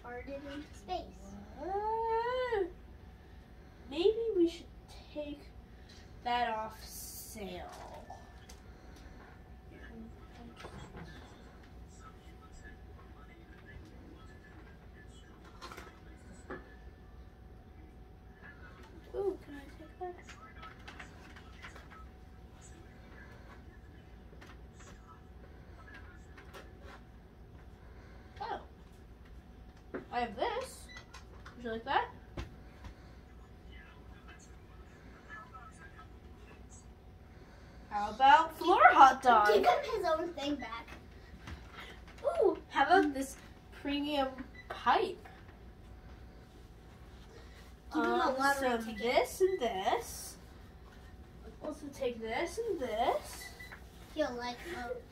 departed into space. Maybe we should take that off sale. Ooh, can I take that? Oh. I have this. Would you like that? How about floor hot dog? Give him his own thing back. Ooh, how about this premium pipe? Give him a lottery So ticket. this and this. Also take this and this. He'll like both.